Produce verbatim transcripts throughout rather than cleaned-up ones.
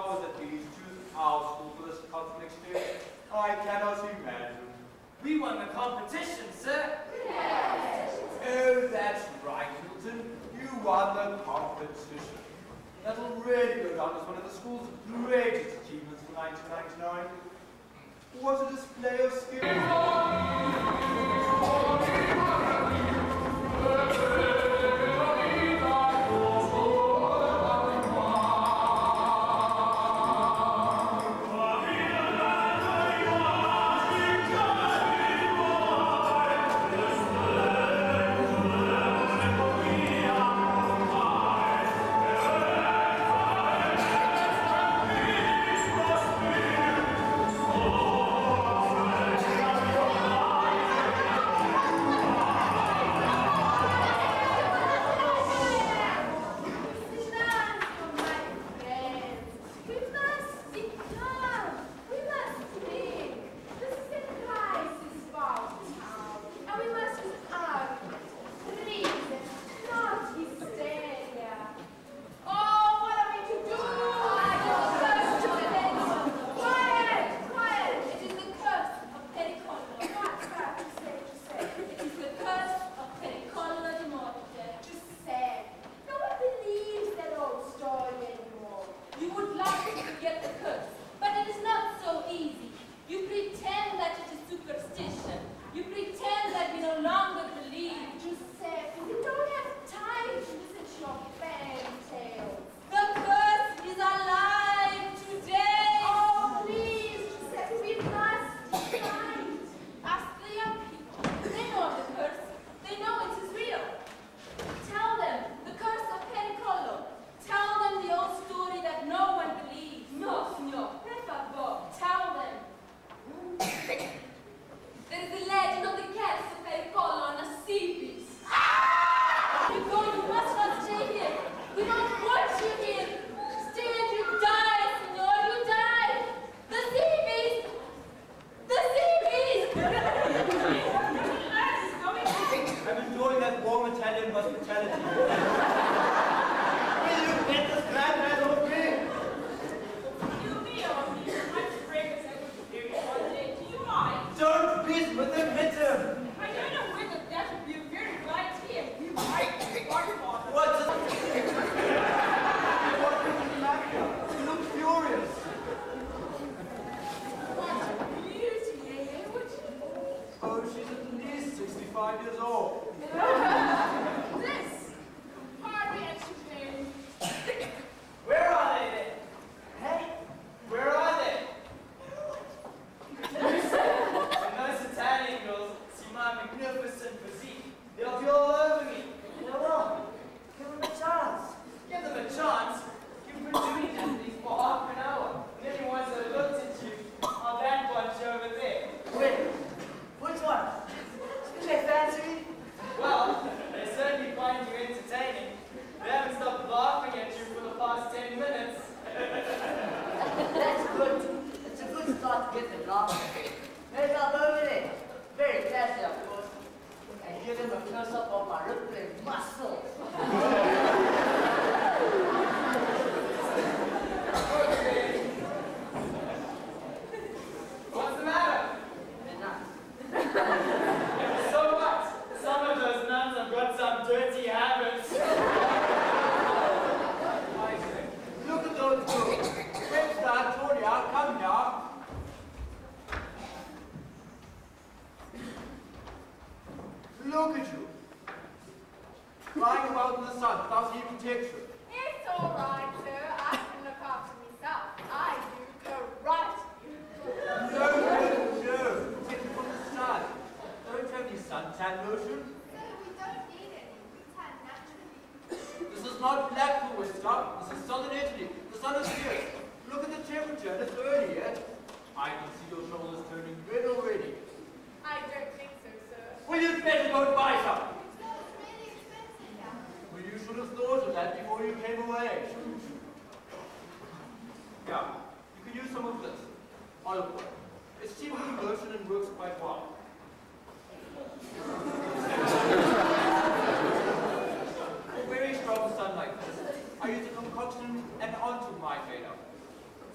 hours at least choose our school for this cultural experience? I cannot imagine. We won the competition, sir. Yes. Oh, that's right, Milton. You won the competition. That'll really go down as one of the school's greatest achievements for nineteen ninety-nine. What a display of skill.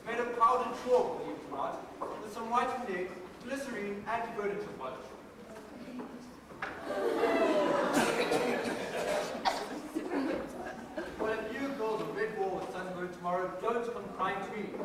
It's made of powdered chalk, believe it or not, with some whitening ink, glycerine, and devoted to polish. Well, if you build a red wall at Sunburn tomorrow, don't come crying to me.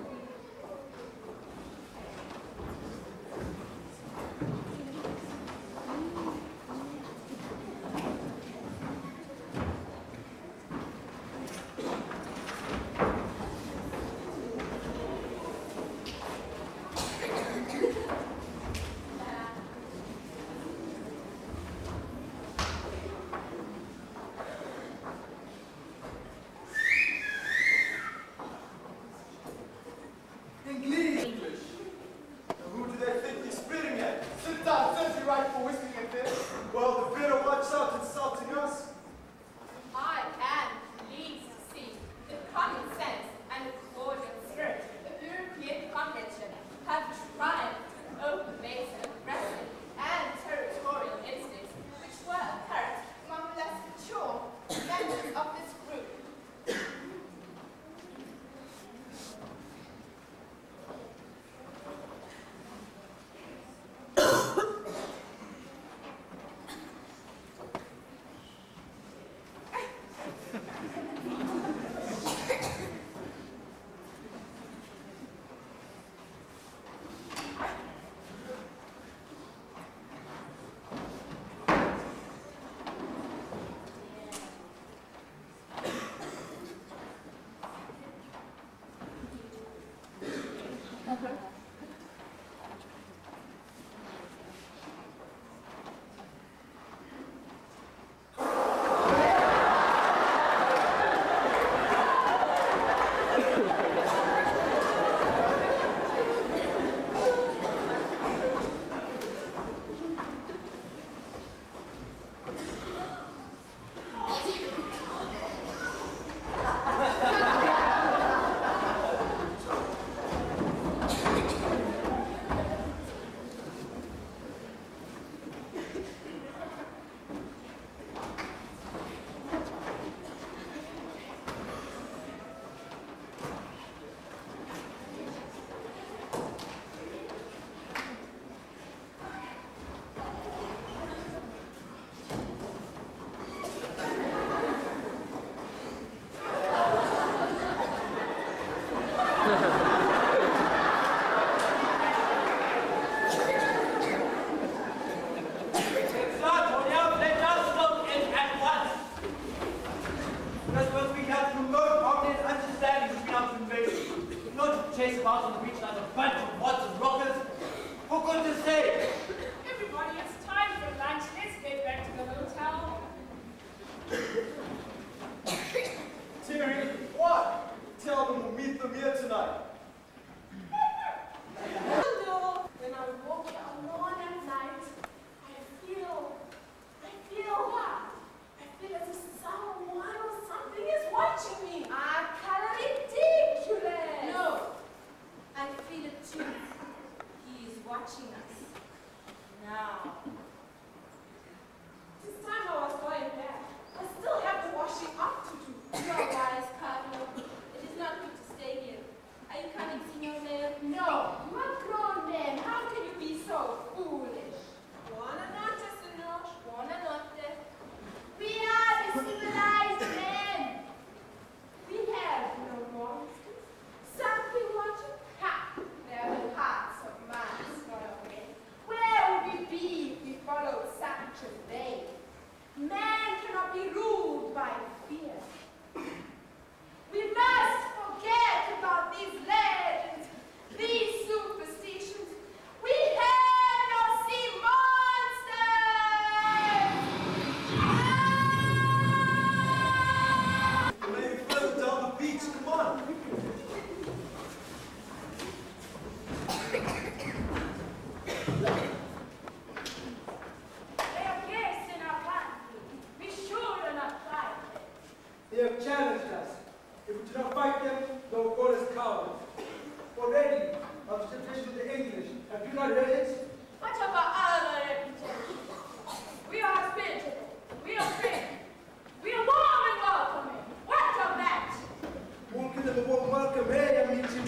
Are you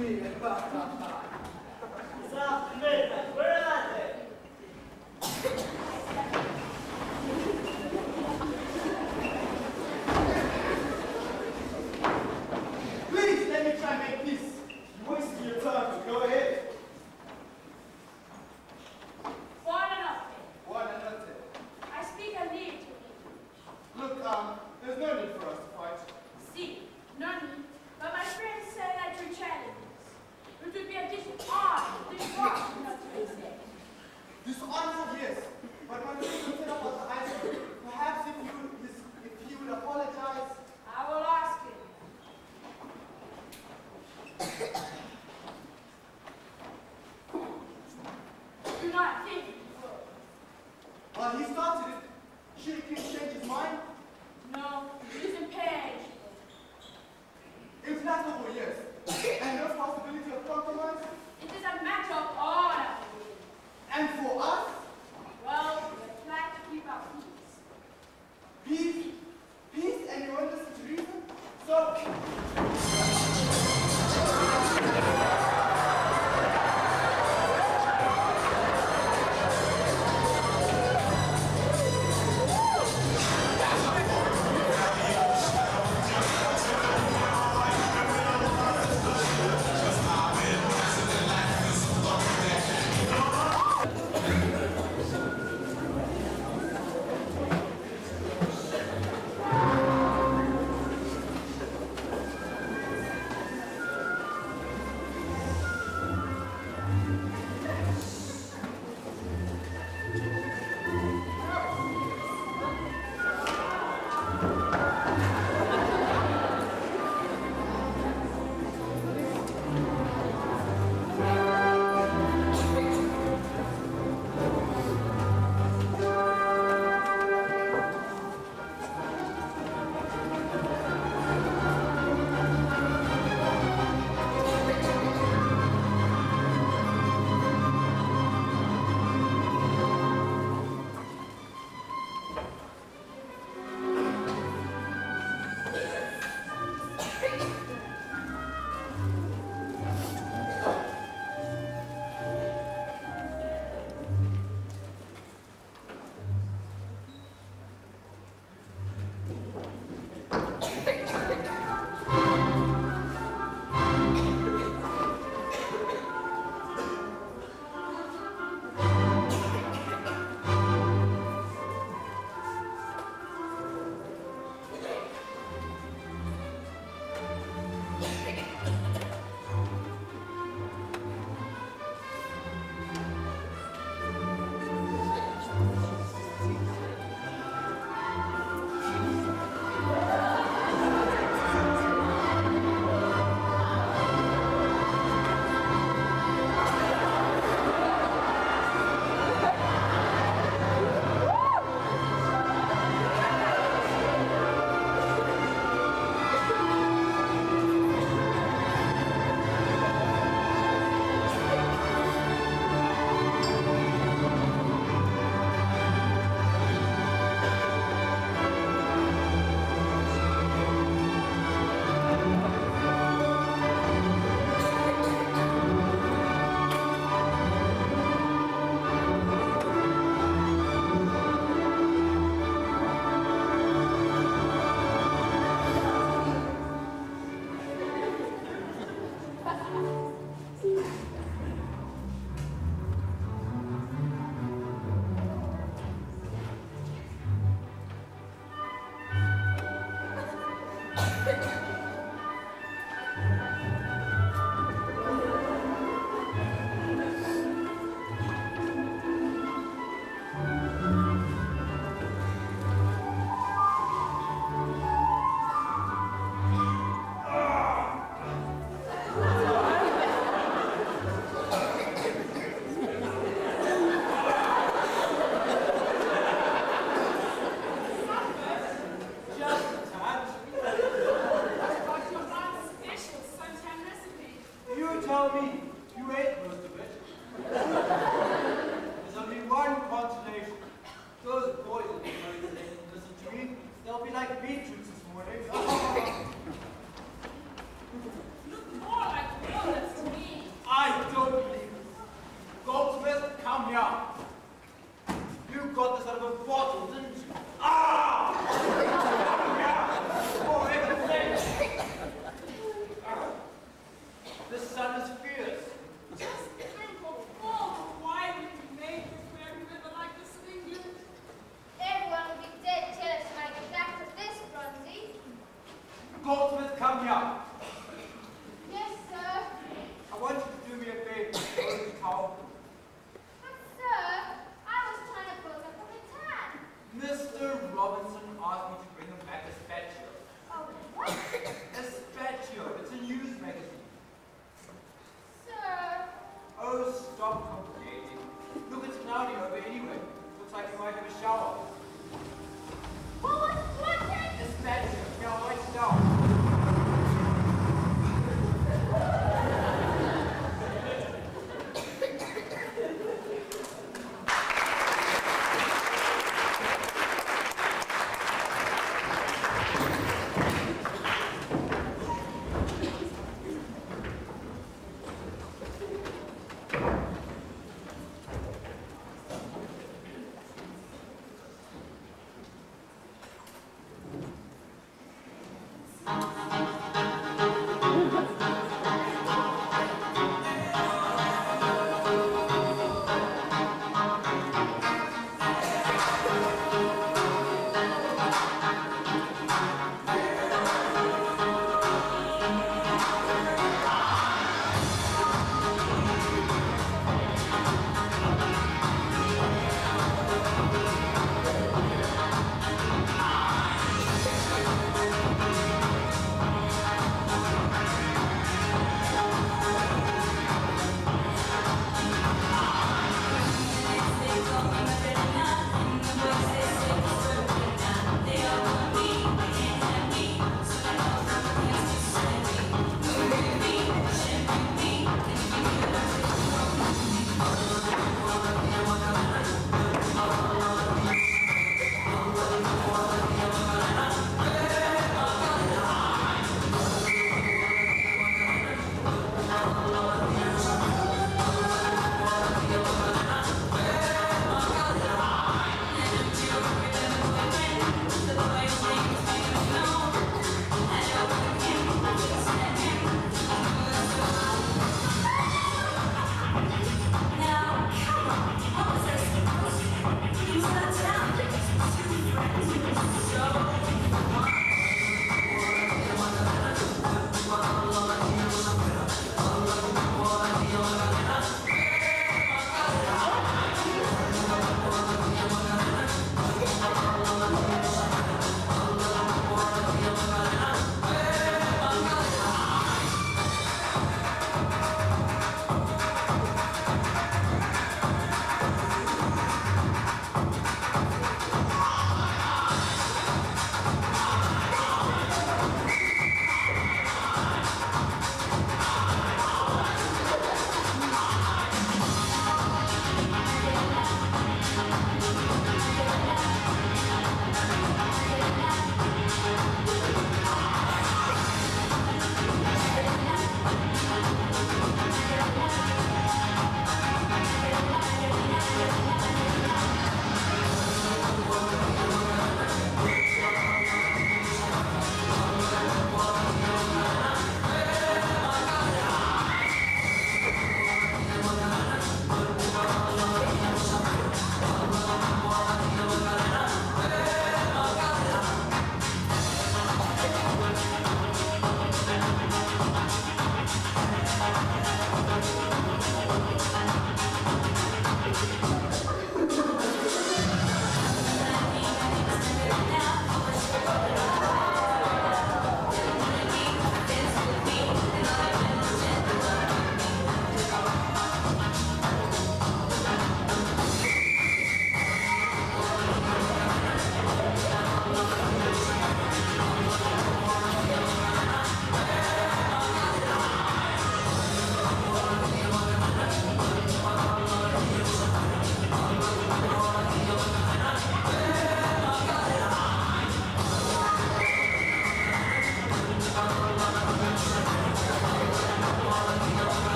me. It's after midnight. Where are they? Please, let me try and make peace. You're wasting your time, so go ahead. Buonanotte. Buonanotte. I speak a little bit. Look, um, there's no need for us to fight. See, no need. But my friends say that you're challenging us. It would be a dishonor, dishonor not to accept. Dishonorable, yes. But when we set up on the iceberg, perhaps if you if you would apologize. I will ask him. Do not think it will. Well, he started it. Should he change his mind? No, it is impatient. Implacable, yes. And no possibility of compromise? It is a matter of honor. And for us? Well, we try to keep our peace. Peace? Peace and you won't listen to reason? So... They'll be like beetroots this morning. Look more like walnuts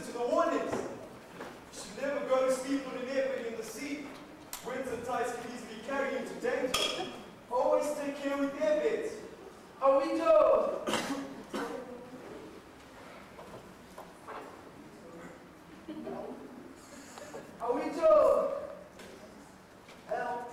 to the warnings. You should never go to sleep with an airbag in the sea. Winds and tides can easily carry you to danger. Always take care with airbeds. Are we told? Are we told? Help.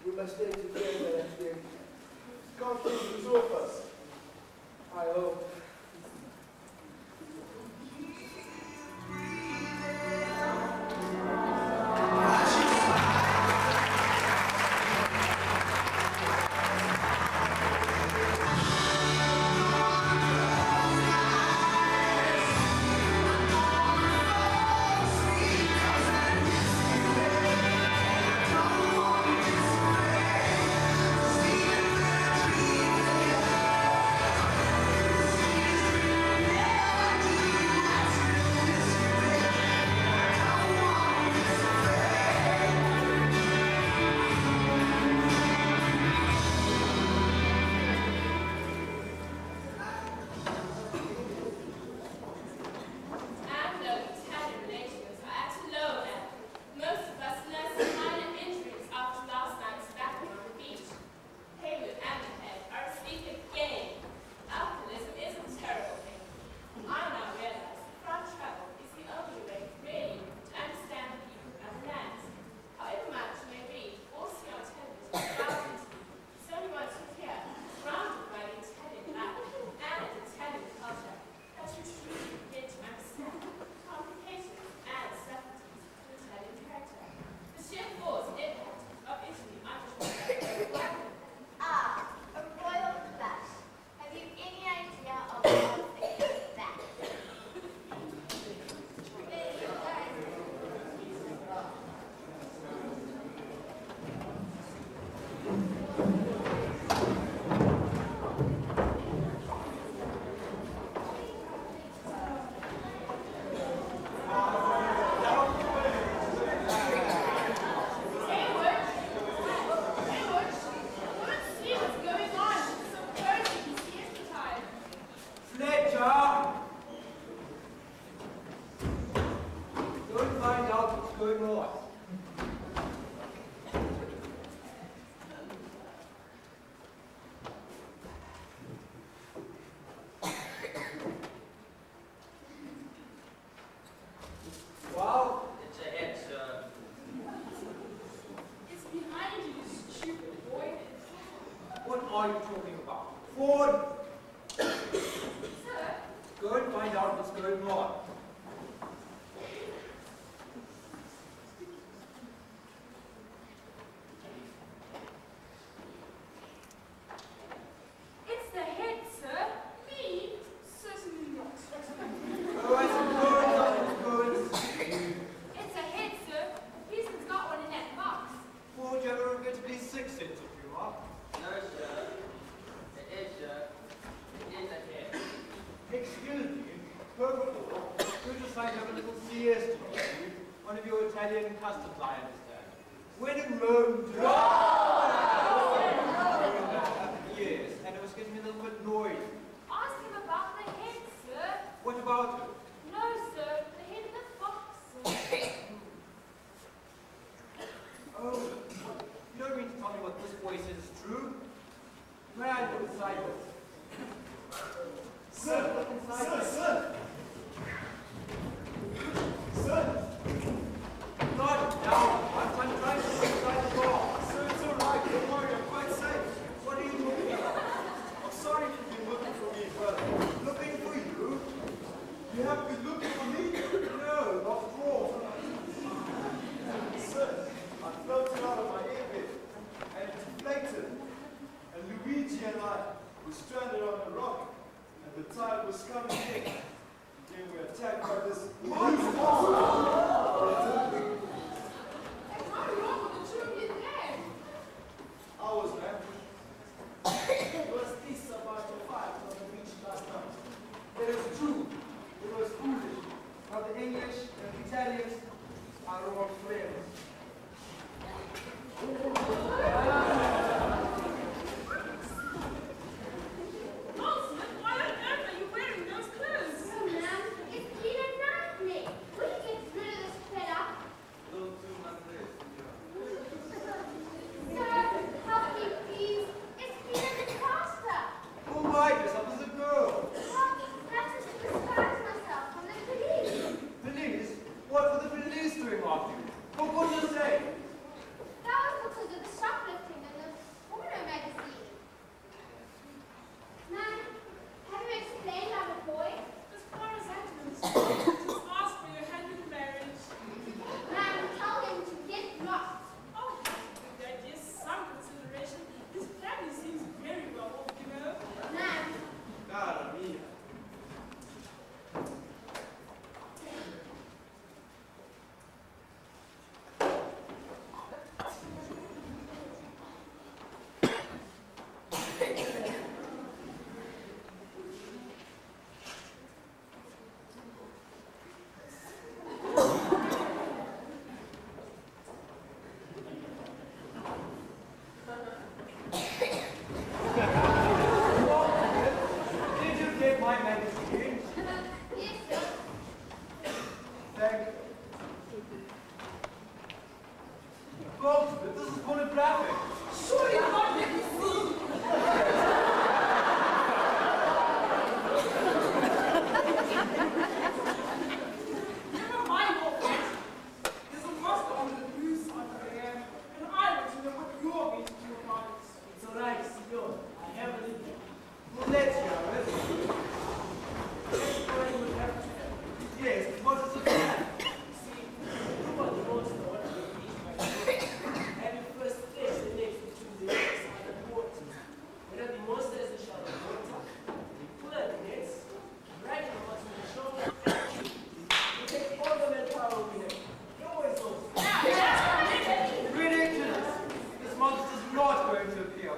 We must stay together and we can't keep two of us. I hope. What are you talking about? Ford! Sir? Go and find out what's going on. It's the head, sir. Me? Certainly not. Oh, I suppose nothing's going. It's a head, sir. The policeman's got one in that box. Ford, you're ever going to be six cents if you are. No, sir. It is, sir. It is a hit. Excuse me, Herbert Law, you just like to have a little siesta, one of your Italian customs, I understand. When in Rome, do Yes, and it was getting a little bit noisy. Ask him about the head, sir. What about it? No, sir. The head of the fox, sir. Oh, you don't mean to tell me what this boy says is true? May I look inside this? Sir, Look inside sir, this. sir. Sir, Not now. I'm I'm trying to look inside the door. sir, it's all right. Don't worry, I'm quite safe. What are you talking about? I'm sorry if you've been looking for me, but Looking for you? you have been looking for me. No, not at all. Sir, I floated out of my airbed and it deflated. And Luigi and I were stranded on a rock, and the tide was coming in. Then we were attacked by this huge monster. There's no wrong with the two of you there. I was, man. Was this about your fight on the beach last night? It is true. It was foolish. But the English and Italians are all friends. Goldsmith, why on earth are you wearing those clothes? Oh, ma'am, it's clean and nice, Nick. We can get rid of the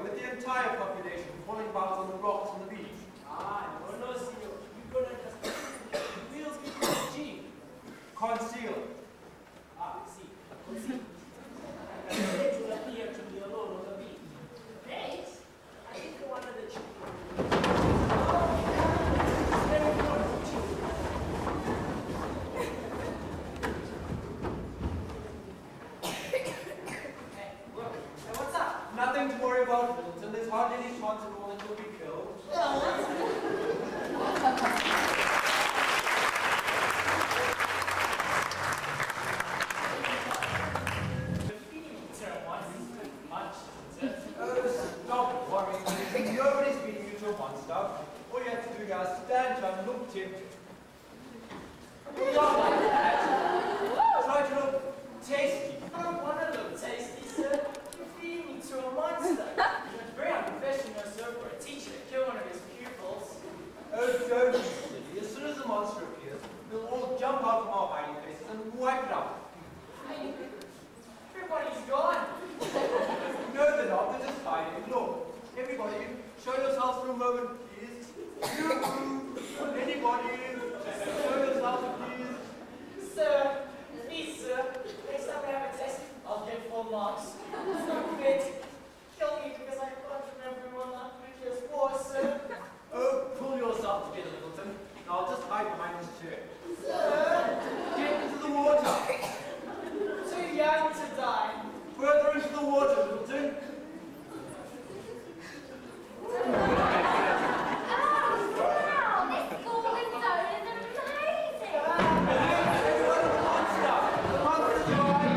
with the entire population falling about on the rocks on the beach. Ah, no, no, senor. You're gonna just wheels get the jeep. Conceal. Ah, see, see. And the lake will appear to be alone on the beach. Great. I think one of the chief. Nothing to worry about, Middleton. There's hardly any chance at all that you'll be killed. Oh, stop worrying. Nobody's beating you to a monster. All you have to do is stand up and look tempting. Not like that. Try to look tasty. I don't want to look tasty, sir. You're feeding me to a monster. It's very unprofessional, sir, for a teacher to kill one of his pupils. Oh, don't be silly. As soon as the monster appears, we'll all jump out from our hiding places and wipe it out. Everybody's gone. No, they're not. They're just hiding. Look, everybody, show yourselves for a moment, please. You, anybody, show yourselves, please. Sir, please, sir. Next time I have a test, I'll get full marks. Stop it. Kill me because I can't remember what that previous was, sir. Oh, pull yourself together, Littleton. Now I'll just hide behind this chair. Sir, Get into the water. too young to die. Further into the water, Littleton. Oh, wow, this school is so amazing. Everyone, the monster. The monster's gone.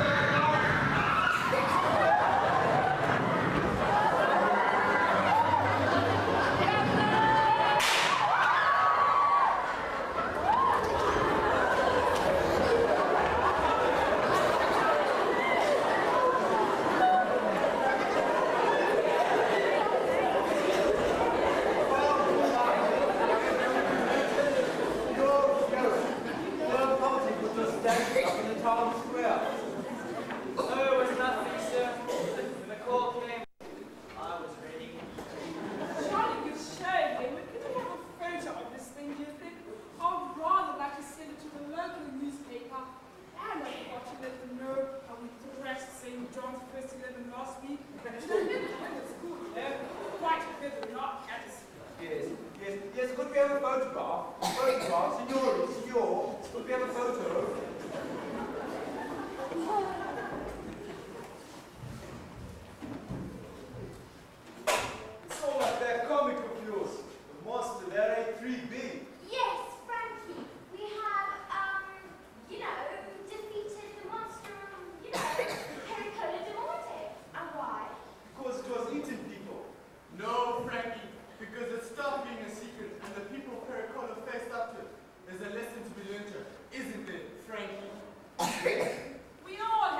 Yes, yes, yes, could we have a photograph? Photograph, signor, signor, could we have a photo? It's all like that comic of yours. The monster there ain't three big. Yes, Frankie, we have, um, you know, defeated the monster, you know, Pericola de Morte. And why? Because it was eating people. No, Frankie, because it stopped being a secret and the people Pericola faced up to it. There's a lesson to be learned here, isn't there, Frankie? We all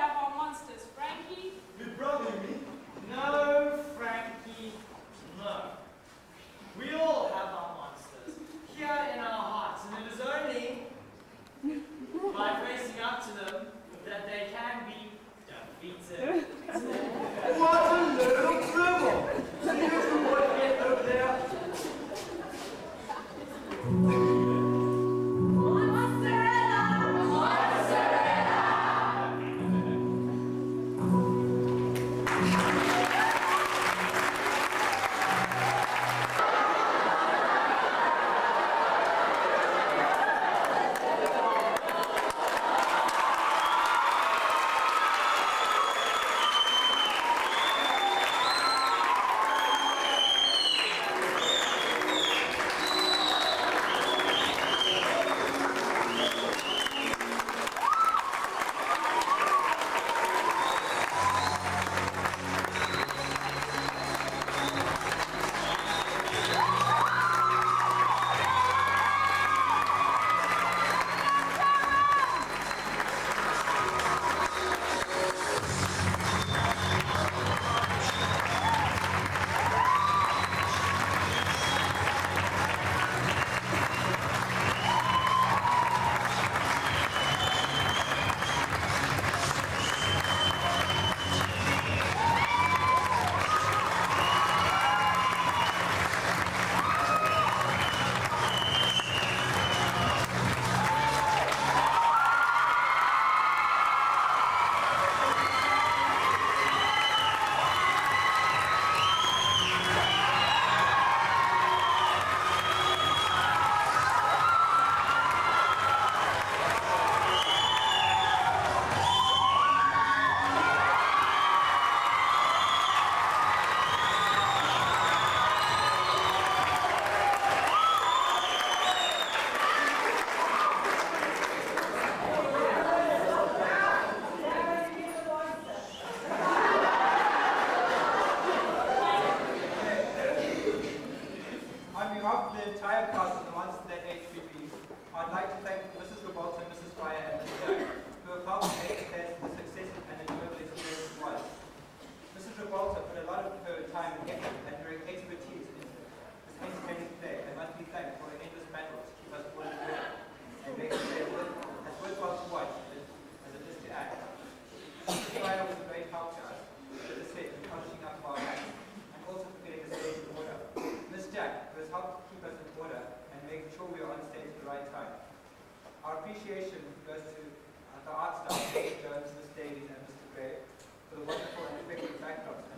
like to thank Missus Revolta, Missus Fryer, and Mister Jack, who have helped make this the success and enjoyable experience it was. Missus Revolta put a lot of her time and effort and her expertise into this entertaining play and must be thanked for her endless battles to keep us all together and make the play worth, as worthwhile to watch as it is to act. Mister Fryer was a great help to us, as I said, in polishing up our acts and also for getting the stage in order. Miss Jack, who has helped keep us in order and making sure we are on stage at the right time. Our appreciation goes to uh, the art staff, Mister Jones, Miss Davies, and Mister Gray, for the wonderful and effective backdrops